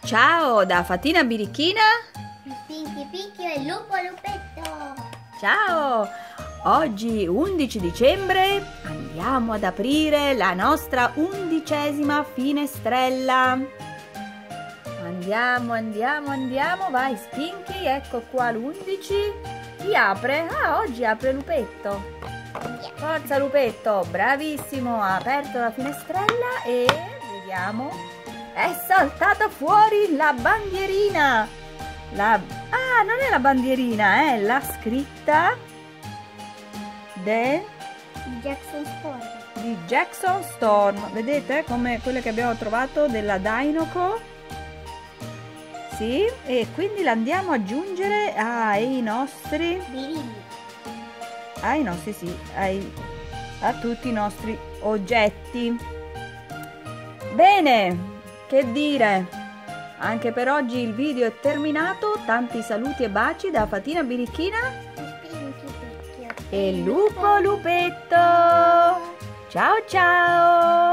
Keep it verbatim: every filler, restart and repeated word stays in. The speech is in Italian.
Ciao da Fatina Birichina, Pinky Pinky e Lupo Lupetto. ciao! Oggi undici dicembre andiamo ad aprire la nostra undicesima finestrella. Andiamo, andiamo, andiamo, vai Spinky, ecco qua l'undici. Chi apre? Ah, oggi apre Lupetto. Forza Lupetto, bravissimo, ha aperto la finestrella e vediamo. È saltata fuori la bandierina. La... Ah, non è la bandierina, è la scritta de... di Jackson Storm. di Jackson Storm. Vedete come quelle che abbiamo trovato della Dinoco? Sì, e quindi la andiamo ad aggiungere ai nostri... Birilli. ai nostri, sì, ai, a tutti i nostri oggetti. Bene! Che dire, anche per oggi il video è terminato, tanti saluti e baci da Fatina Birichina Pinky Pinky e Lupo Lupetto. Ciao ciao!